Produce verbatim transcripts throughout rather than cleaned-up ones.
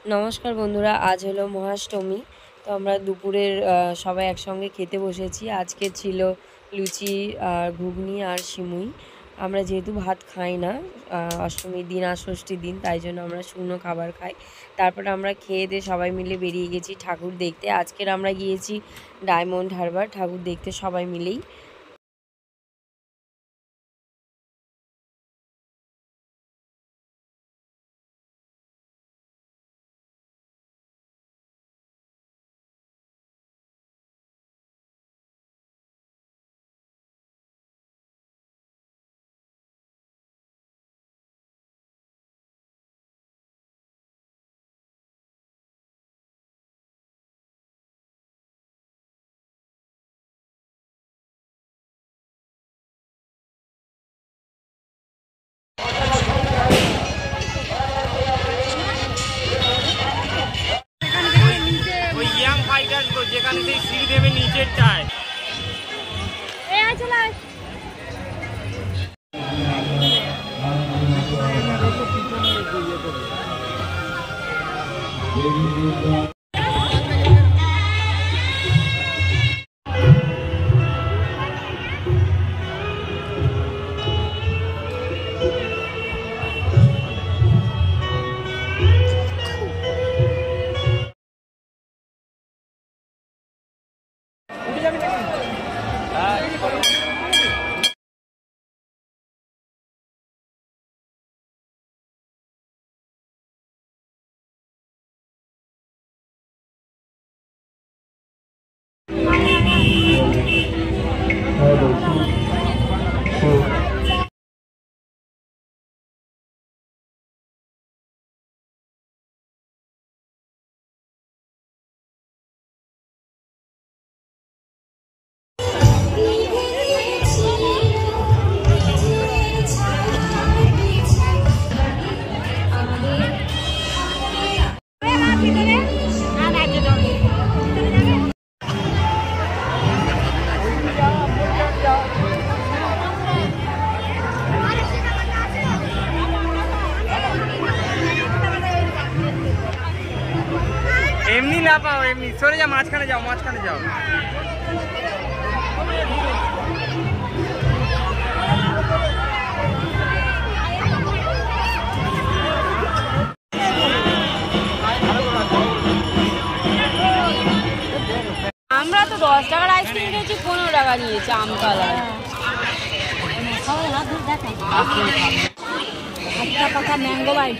নমস্কার বন্ধুরা, আজ হলো মহাষ্টমী। তো আমরা দুপুরের সবাই একসঙ্গে খেতে বসেছি। আজকে ছিল লুচি আর ঘুগনি আর সিমুই। আমরা যেহেতু ভাত খাই না অষ্টমীর দিন আর ষষ্ঠীর দিন, তাই জন্য আমরা শুকনো খাবার খাই। তারপরে আমরা খেয়ে দিয়ে সবাই মিলে বেরিয়ে গেছি ঠাকুর দেখতে। আজকের আমরা গিয়েছি ডায়মন্ড হারবার ঠাকুর দেখতে সবাই মিলেই। যেখানে সেই সিঁড়ি দেবে নিচেরটায়। এমনি না পাও, এমনি সরে যাও, মাঝখানে যাও, মাঝখানে যাও। আমরা তো দশ টাকার আইসক্রিম খেয়েছি, পনেরো টাকা নিয়েছি আম কালার। পাকা ম্যাঙ্গো বাইট।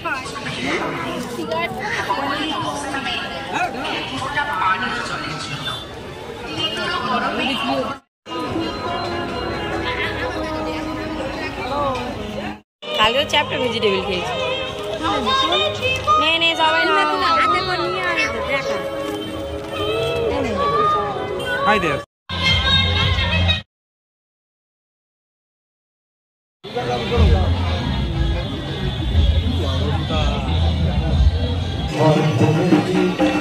কালকেও চ্যাপ্টার ভেজিটেবল খেয়েছি। নে নে সবাই হাই দেয়ার। What